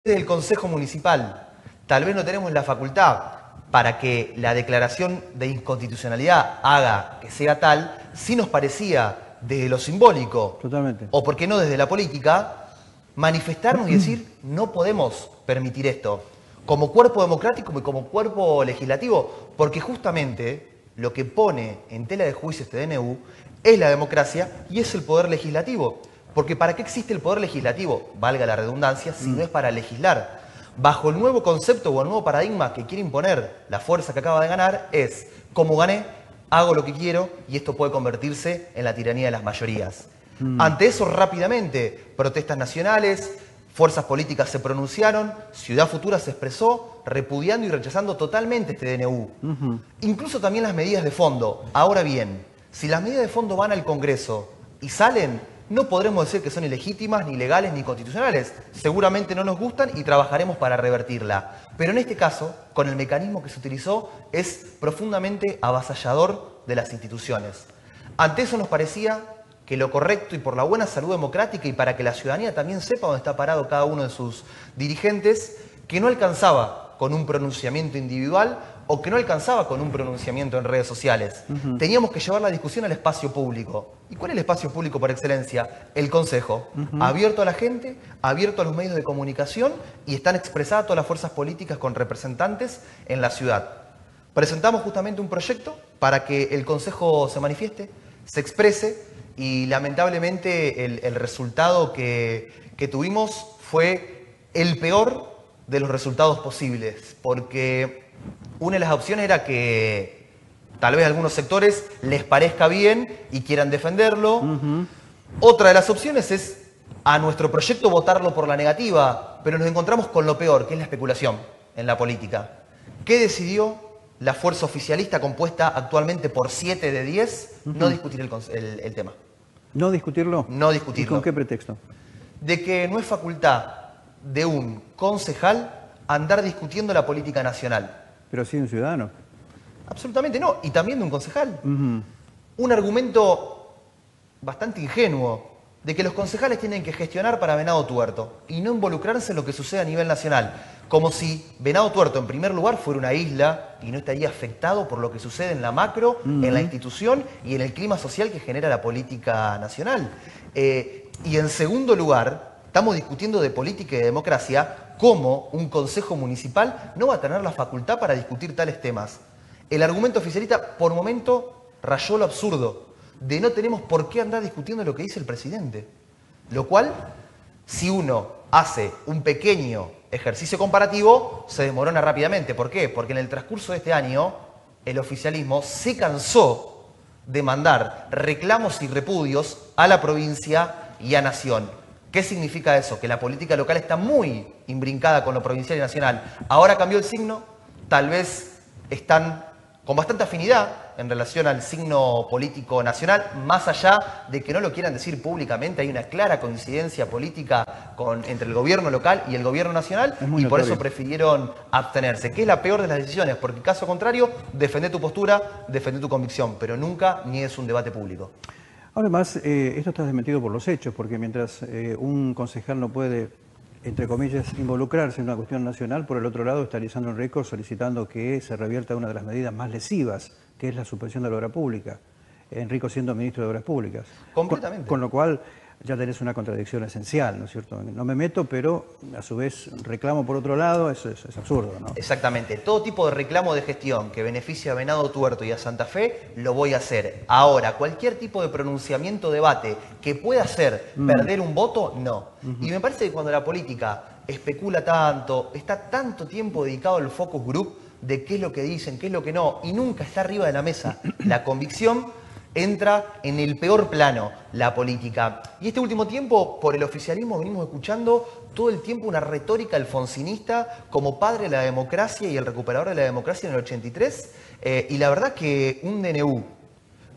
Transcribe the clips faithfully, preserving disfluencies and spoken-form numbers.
del Consejo Municipal tal vez no tenemos la facultad para que la declaración de inconstitucionalidad haga que sea tal, sí nos parecía desde lo simbólico, Totalmente. o por qué no desde la política, manifestarnos y decir no podemos permitir esto, como cuerpo democrático y como cuerpo legislativo, porque justamente lo que pone en tela de juicio este D N U es la democracia y es el poder legislativo. Porque ¿para qué existe el poder legislativo? Valga la redundancia, si no es para legislar. Bajo el nuevo concepto o el nuevo paradigma que quiere imponer la fuerza que acaba de ganar es, como gané, hago lo que quiero y esto puede convertirse en la tiranía de las mayorías. Mm. Ante eso, rápidamente, protestas nacionales, fuerzas políticas se pronunciaron, Ciudad Futura se expresó, repudiando y rechazando totalmente este D N U. Uh-huh. Incluso también las medidas de fondo. Ahora bien, si las medidas de fondo van al Congreso y salen, no podremos decir que son ilegítimas, ni legales, ni constitucionales. Seguramente no nos gustan y trabajaremos para revertirla. Pero en este caso, con el mecanismo que se utilizó, es profundamente avasallador de las instituciones. Ante eso nos parecía que lo correcto y por la buena salud democrática y para que la ciudadanía también sepa dónde está parado cada uno de sus dirigentes, que no alcanzaba con un pronunciamiento individual o que no alcanzaba con un pronunciamiento en redes sociales. Uh-huh. Teníamos que llevar la discusión al espacio público. ¿Y cuál es el espacio público por excelencia? El Consejo. Uh-huh. Abierto a la gente, abierto a los medios de comunicación y están expresadas todas las fuerzas políticas con representantes en la ciudad. Presentamos justamente un proyecto para que el Consejo se manifieste, se exprese y lamentablemente el, el resultado que, que tuvimos fue el peor de los resultados posibles, porque una de las opciones era que tal vez a algunos sectores les parezca bien y quieran defenderlo. Uh-huh. Otra de las opciones es a nuestro proyecto votarlo por la negativa, pero nos encontramos con lo peor, que es la especulación en la política. ¿Qué decidió la fuerza oficialista compuesta actualmente por siete de diez? Uh-huh. No discutir el, el, el tema. ¿No discutirlo? No discutirlo. ¿Y con qué pretexto? De que no es facultad de un concejal andar discutiendo la política nacional. Pero sí de un ciudadano. Absolutamente no, y también de un concejal. Uh-huh. Un argumento bastante ingenuo de que los concejales tienen que gestionar para Venado Tuerto y no involucrarse en lo que sucede a nivel nacional. Como si Venado Tuerto, en primer lugar, fuera una isla y no estaría afectado por lo que sucede en la macro, uh-huh. en la institución y en el clima social que genera la política nacional. Eh, y en segundo lugar, estamos discutiendo de política y de democracia, cómo un consejo municipal no va a tener la facultad para discutir tales temas. El argumento oficialista, por momento, rayó lo absurdo, de no tenemos por qué andar discutiendo lo que dice el presidente. Lo cual, si uno hace un pequeño ejercicio comparativo, se desmorona rápidamente. ¿Por qué? Porque en el transcurso de este año, el oficialismo se cansó de mandar reclamos y repudios a la provincia y a Nación. ¿Qué significa eso? Que la política local está muy imbrincada con lo provincial y nacional. Ahora cambió el signo, tal vez están con bastante afinidad en relación al signo político nacional, más allá de que no lo quieran decir públicamente, hay una clara coincidencia política con, entre el gobierno local y el gobierno nacional, y notorio. Por eso prefirieron abstenerse, que es la peor de las decisiones, porque en caso contrario, defende tu postura, defende tu convicción, pero nunca niegues un debate público. Además, eh, esto está desmentido por los hechos, porque mientras eh, un concejal no puede, entre comillas, involucrarse en una cuestión nacional, por el otro lado está Lisandro Enrico solicitando que se revierta una de las medidas más lesivas, que es la suspensión de la obra pública. Enrico siendo ministro de Obras Públicas. Completamente. Con, con lo cual ya tenés una contradicción esencial, ¿no es cierto? No me meto, pero a su vez reclamo por otro lado, eso es, es absurdo, ¿no? Exactamente. Todo tipo de reclamo de gestión que beneficie a Venado Tuerto y a Santa Fe, lo voy a hacer. Ahora, cualquier tipo de pronunciamiento o debate que pueda hacer mm. perder un voto, no. Uh-huh. Y me parece que cuando la política especula tanto, está tanto tiempo dedicado al focus group de qué es lo que dicen, qué es lo que no, y nunca está arriba de la mesa la convicción, entra en el peor plano la política. Y este último tiempo, por el oficialismo, venimos escuchando todo el tiempo una retórica alfonsinista como padre de la democracia y el recuperador de la democracia en el ochenta y tres. Eh, y la verdad que un D N U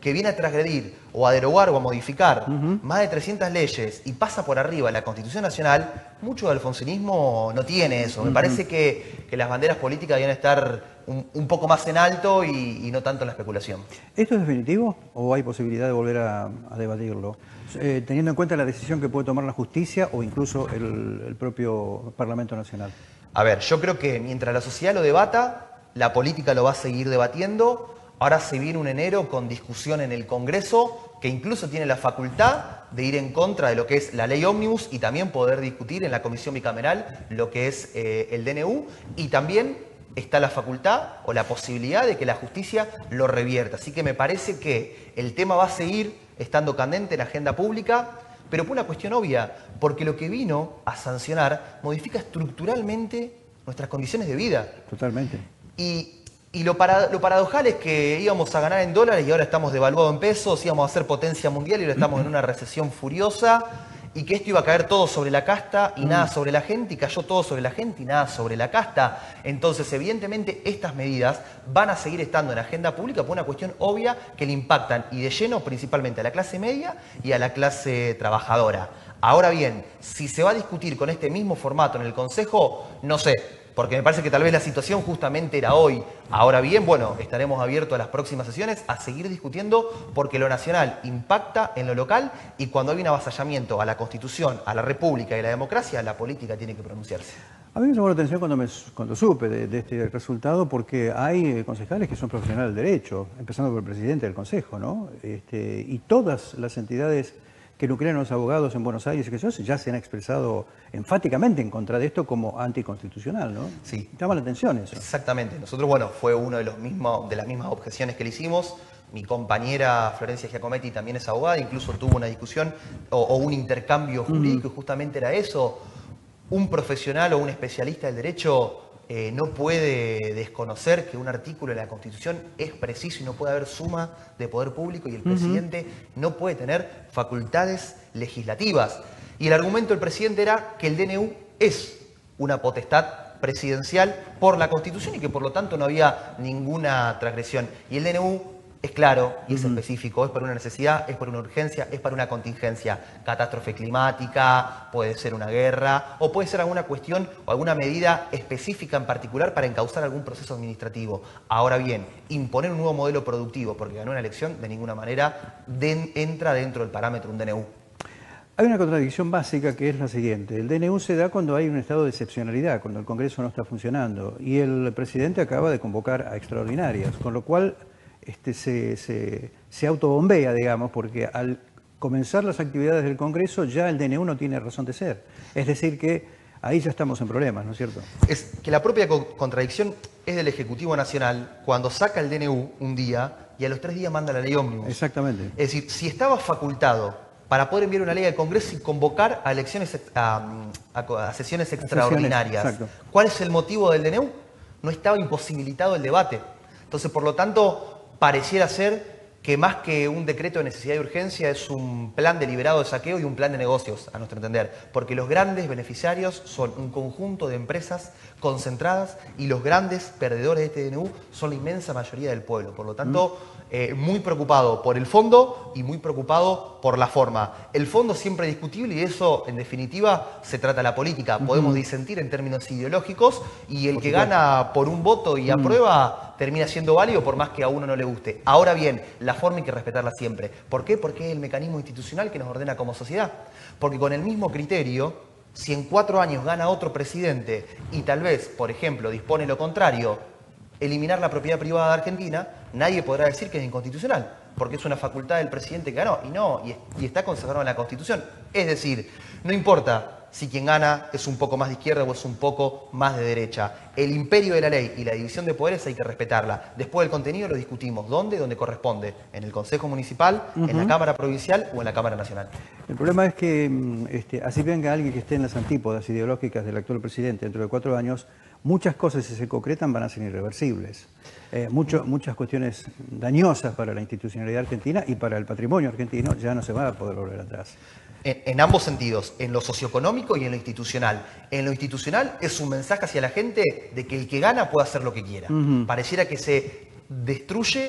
que viene a transgredir o a derogar o a modificar Uh-huh. más de trescientas leyes y pasa por arriba la Constitución Nacional, mucho del alfonsinismo no tiene eso. Me Uh-huh. parece que, que las banderas políticas deben estar un, un poco más en alto y, y no tanto en la especulación. ¿Esto es definitivo o hay posibilidad de volver a, a debatirlo? Eh, teniendo en cuenta la decisión que puede tomar la justicia o incluso el, el propio Parlamento Nacional. A ver, yo creo que mientras la sociedad lo debata, la política lo va a seguir debatiendo. Ahora se viene un enero con discusión en el Congreso, que incluso tiene la facultad de ir en contra de lo que es la ley ómnibus y también poder discutir en la comisión bicameral lo que es eh, el D N U, y también está la facultad o la posibilidad de que la justicia lo revierta. Así que me parece que el tema va a seguir estando candente en la agenda pública, pero por una cuestión obvia, porque lo que vino a sancionar modifica estructuralmente nuestras condiciones de vida. Totalmente. Y, y lo, para, lo paradojal es que íbamos a ganar en dólares y ahora estamos devaluados en pesos, íbamos a ser potencia mundial y ahora estamos en una recesión furiosa, y que esto iba a caer todo sobre la casta y nada sobre la gente, y cayó todo sobre la gente y nada sobre la casta. Entonces, evidentemente, estas medidas van a seguir estando en la agenda pública por una cuestión obvia que le impactan y de lleno principalmente a la clase media y a la clase trabajadora. Ahora bien, si se va a discutir con este mismo formato en el Consejo, no sé, porque me parece que tal vez la situación justamente era hoy. Ahora bien, bueno, estaremos abiertos a las próximas sesiones a seguir discutiendo, porque lo nacional impacta en lo local, y cuando hay un avasallamiento a la Constitución, a la República y a la democracia, la política tiene que pronunciarse. A mí me llamó la atención cuando, me, cuando supe de, de este resultado, porque hay concejales que son profesionales del derecho, empezando por el presidente del Consejo, ¿no? Este, y todas las entidades que nuclean a los abogados en Buenos Aires y que ya se han expresado enfáticamente en contra de esto como anticonstitucional, ¿no? Sí. Llama la atención eso. Exactamente. Nosotros, bueno, fue uno de los mismos, de las mismas objeciones que le hicimos. Mi compañera Florencia Giacometti también es abogada, incluso tuvo una discusión o, o un intercambio jurídico, uh-huh. y justamente era eso. Un profesional o un especialista del derecho eh, no puede desconocer que un artículo de la Constitución es preciso y no puede haber suma de poder público, y el uh-huh. presidente no puede tener facultades legislativas. Y el argumento del presidente era que el D N U es una potestad presidencial por la Constitución y que por lo tanto no había ninguna transgresión. Y el D N U es claro y es uh-huh. específico, es para una necesidad, es para una urgencia, es para una contingencia, catástrofe climática, puede ser una guerra, o puede ser alguna cuestión o alguna medida específica en particular para encauzar algún proceso administrativo. Ahora bien, imponer un nuevo modelo productivo porque ganó una elección, de ninguna manera de, entra dentro del parámetro de un D N U. Hay una contradicción básica que es la siguiente. El D N U se da cuando hay un estado de excepcionalidad, cuando el Congreso no está funcionando, y el presidente acaba de convocar a extraordinarias, con lo cual Este, se, se, se autobombea, digamos, porque al comenzar las actividades del Congreso ya el D N U no tiene razón de ser. Es decir que ahí ya estamos en problemas, ¿no es cierto? Es que la propia co contradicción es del Ejecutivo Nacional cuando saca el D N U un día y a los tres días manda la ley ómnibus. Exactamente. Es decir, si estaba facultado para poder enviar una ley al Congreso y convocar a elecciones a, a, a sesiones extraordinarias, sesiones, ¿cuál es el motivo del D N U? No estaba imposibilitado el debate. Entonces, por lo tanto, pareciera ser que más que un decreto de necesidad y urgencia es un plan deliberado de saqueo y un plan de negocios, a nuestro entender, porque los grandes beneficiarios son un conjunto de empresas concentradas y los grandes perdedores de este D N U son la inmensa mayoría del pueblo. Por lo tanto, eh, muy preocupado por el fondo y muy preocupado por la forma. El fondo siempre es discutible y eso, en definitiva, se trata la política. Podemos uh-huh. disentir en términos ideológicos y el por que supuesto. gana por un voto y uh-huh. aprueba termina siendo válido por más que a uno no le guste. Ahora bien, la forma hay que respetarla siempre. ¿Por qué? Porque es el mecanismo institucional que nos ordena como sociedad. Porque con el mismo criterio, si en cuatro años gana otro presidente y tal vez, por ejemplo, dispone lo contrario, eliminar la propiedad privada de Argentina, nadie podrá decir que es inconstitucional, porque es una facultad del presidente que ganó, y no, y, y está consagrado en la Constitución. Es decir, no importa si quien gana es un poco más de izquierda o es un poco más de derecha. El imperio de la ley y la división de poderes hay que respetarla. Después del contenido lo discutimos. ¿Dónde? Donde corresponde. En el Consejo Municipal, uh-huh. en la Cámara Provincial o en la Cámara Nacional. El problema es que, este, así venga alguien que esté en las antípodas ideológicas del actual presidente dentro de cuatro años, muchas cosas, si se concretan, van a ser irreversibles. Eh, mucho, muchas cuestiones dañosas para la institucionalidad argentina y para el patrimonio argentino ya no se van a poder volver atrás. En, en ambos sentidos, en lo socioeconómico y en lo institucional. En lo institucional es un mensaje hacia la gente de que el que gana puede hacer lo que quiera. Uh-huh. Pareciera que se destruye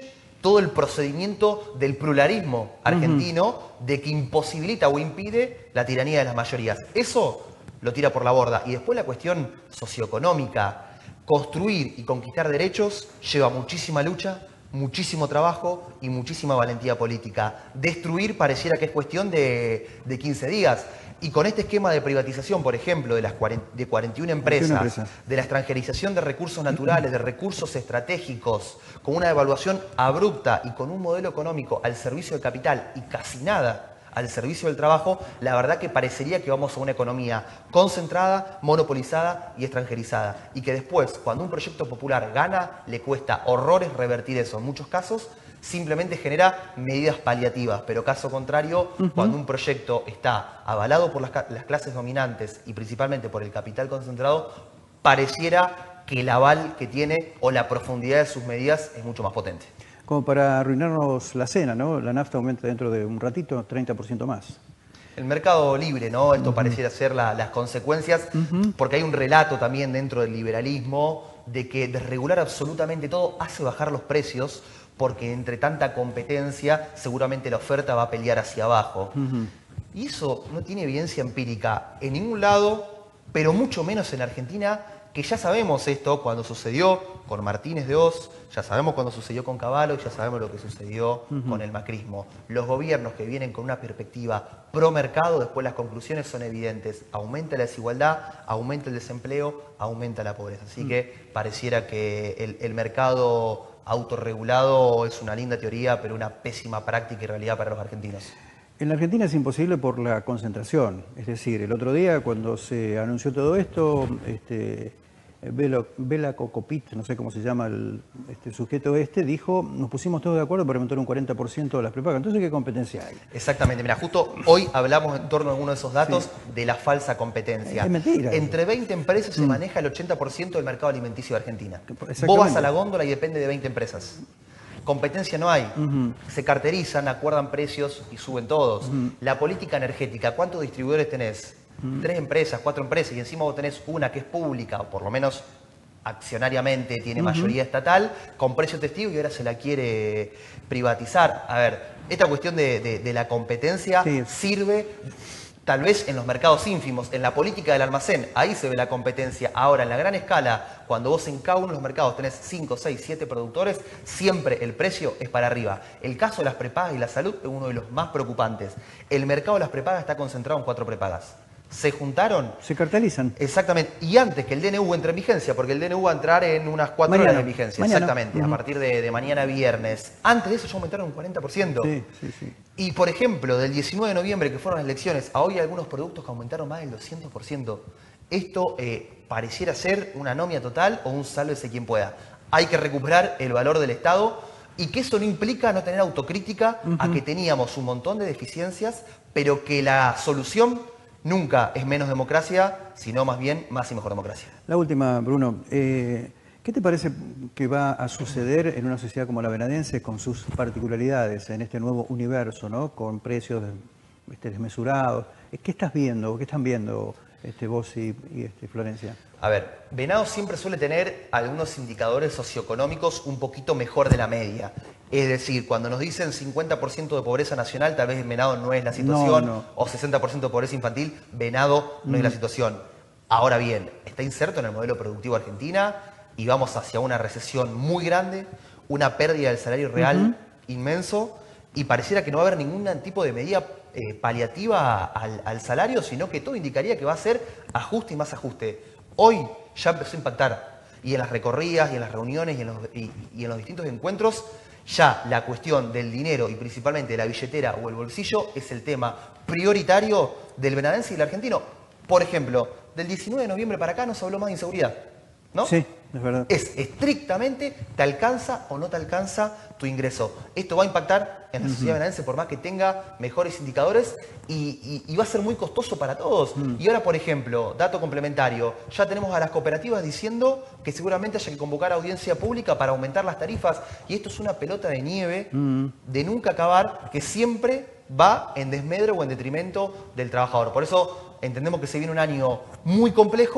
todo el procedimiento del pluralismo argentino, uh-huh. de que imposibilita o impide la tiranía de las mayorías. Eso lo tira por la borda. Y después la cuestión socioeconómica. Construir y conquistar derechos lleva muchísima lucha, muchísimo trabajo y muchísima valentía política. Destruir pareciera que es cuestión de, de quince días. Y con este esquema de privatización, por ejemplo, de las cuarenta, de cuarenta y una empresas, empresas, de la extranjerización de recursos naturales, de recursos estratégicos, con una devaluación abrupta y con un modelo económico al servicio del capital y casi nada al servicio del trabajo, la verdad que parecería que vamos a una economía concentrada, monopolizada y extranjerizada. Y que después, cuando un proyecto popular gana, le cuesta horrores revertir eso. En muchos casos, simplemente genera medidas paliativas. Pero caso contrario, uh-huh. cuando un proyecto está avalado por las, las clases dominantes y principalmente por el capital concentrado, pareciera que el aval que tiene o la profundidad de sus medidas es mucho más potente. Como para arruinarnos la cena, ¿no? La nafta aumenta dentro de un ratito treinta por ciento más. El mercado libre, ¿no? Esto uh-huh. pareciera ser la, las consecuencias, uh-huh. porque hay un relato también dentro del liberalismo de que desregular absolutamente todo hace bajar los precios, porque entre tanta competencia seguramente la oferta va a pelear hacia abajo. Uh-huh. Y eso no tiene evidencia empírica en ningún lado, pero mucho menos en Argentina, que ya sabemos esto cuando sucedió con Martínez de Oz, ya sabemos cuando sucedió con Cavallo y ya sabemos lo que sucedió uh-huh. con el macrismo. Los gobiernos que vienen con una perspectiva pro mercado, después las conclusiones son evidentes. Aumenta la desigualdad, aumenta el desempleo, aumenta la pobreza. Así uh-huh. que pareciera que el, el mercado autorregulado es una linda teoría, pero una pésima práctica y realidad para los argentinos. En la Argentina es imposible por la concentración. Es decir, el otro día cuando se anunció todo esto, este, Bela, Bela Cocopit, no sé cómo se llama el este, sujeto este, dijo, nos pusimos todos de acuerdo para aumentar un cuarenta por ciento de las prepagas. Entonces, ¿qué competencia hay? Exactamente. Mira, justo hoy hablamos en torno a alguno de esos datos sí. de la falsa competencia. Es mentira. Entre veinte empresas mm. se maneja el ochenta por ciento del mercado alimenticio de Argentina. Vos vas a la góndola y depende de veinte empresas. Competencia no hay. Uh-huh. Se carterizan, acuerdan precios y suben todos. Uh-huh. La política energética, ¿cuántos distribuidores tenés? Uh-huh. Tres empresas, cuatro empresas, y encima vos tenés una que es pública, o por lo menos accionariamente tiene uh-huh. mayoría estatal, con precio testigo y ahora se la quiere privatizar. A ver, esta cuestión de, de, de la competencia sí. sirve tal vez en los mercados ínfimos, en la política del almacén, ahí se ve la competencia. Ahora, en la gran escala, cuando vos en cada uno de los mercados tenés cinco, seis, siete productores, siempre el precio es para arriba. El caso de las prepagas y la salud es uno de los más preocupantes. El mercado de las prepagas está concentrado en cuatro prepagas. Se juntaron. Se cartelizan. Exactamente. Y antes que el D N U entre en vigencia, porque el D N U va a entrar en unas cuatro mañana, horas de vigencia. Mañana. Exactamente. Uh-huh. A partir de, de mañana viernes. Antes de eso ya aumentaron un cuarenta por ciento. Sí, sí, sí. Y por ejemplo, del diecinueve de noviembre, que fueron las elecciones, a hoy hay algunos productos que aumentaron más del doscientos por ciento. Esto eh, pareciera ser una anomia total o un sálvese quien pueda. Hay que recuperar el valor del Estado y que eso no implica no tener autocrítica uh-huh. a que teníamos un montón de deficiencias, pero que la solución nunca es menos democracia, sino más bien más y mejor democracia. La última, Bruno. Eh, ¿Qué te parece que va a suceder en una sociedad como la venadense con sus particularidades en este nuevo universo, ¿no? Con precios este, desmesurados? ¿Qué estás viendo? ¿Qué están viendo este, vos y, y este, Florencia? A ver, Venado siempre suele tener algunos indicadores socioeconómicos un poquito mejor de la media. Es decir, cuando nos dicen cincuenta por ciento de pobreza nacional, tal vez en Venado no es la situación, no, no. o sesenta por ciento de pobreza infantil, Venado no mm. es la situación. Ahora bien, está inserto en el modelo productivo Argentina y vamos hacia una recesión muy grande, una pérdida del salario real uh-huh. inmenso, y pareciera que no va a haber ningún tipo de medida eh, paliativa al, al salario, sino que todo indicaría que va a ser ajuste y más ajuste. Hoy ya empezó a impactar, y en las recorridas, y en las reuniones, y en los, y, y en los distintos encuentros, ya la cuestión del dinero, y principalmente de la billetera o el bolsillo, es el tema prioritario del venadense y del argentino. Por ejemplo, del diecinueve de noviembre para acá no se habló más de inseguridad, ¿no? Sí, es verdad. Es estrictamente, ¿te alcanza o no te alcanza tu ingreso? Esto va a impactar en la sociedad uh-huh. venadense por más que tenga mejores indicadores y, y, y va a ser muy costoso para todos. Uh-huh. Y ahora, por ejemplo, dato complementario, ya tenemos a las cooperativas diciendo que seguramente haya que convocar audiencia pública para aumentar las tarifas. Y esto es una pelota de nieve uh-huh. de nunca acabar, que siempre va en desmedro o en detrimento del trabajador. Por eso entendemos que se viene un año muy complejo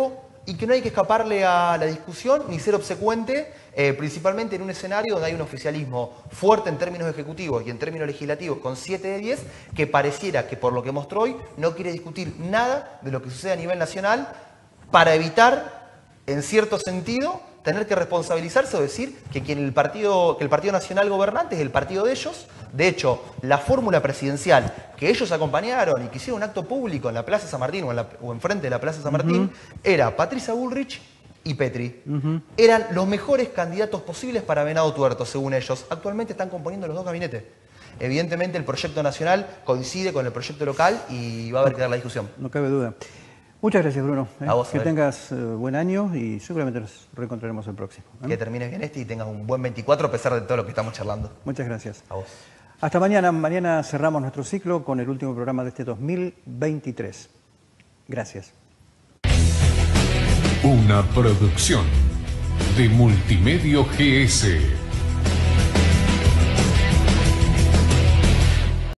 y que no hay que escaparle a la discusión ni ser obsecuente, eh, principalmente en un escenario donde hay un oficialismo fuerte en términos ejecutivos y en términos legislativos con siete de diez, que pareciera que por lo que mostró hoy no quiere discutir nada de lo que sucede a nivel nacional para evitar, en cierto sentido, tener que responsabilizarse o decir que, quien el partido, que el Partido Nacional gobernante es el partido de ellos. De hecho, la fórmula presidencial que ellos acompañaron y que hicieron un acto público en la Plaza San Martín o, en la, o enfrente de la Plaza San Martín, uh-huh. era Patricia Bullrich y Petri. Uh-huh. Eran los mejores candidatos posibles para Venado Tuerto, según ellos. Actualmente están componiendo los dos gabinetes. Evidentemente el proyecto nacional coincide con el proyecto local y va a haber que dar la discusión. No cabe duda. Muchas gracias, Bruno. ¿eh? A vos, que tengas eh, buen año y seguramente nos reencontraremos el próximo. ¿eh? Que termines bien este y tengas un buen veinticuatro a pesar de todo lo que estamos charlando. Muchas gracias. A vos. Hasta mañana. Mañana cerramos nuestro ciclo con el último programa de este dos mil veintitrés. Gracias. Una producción de Multimedio G S.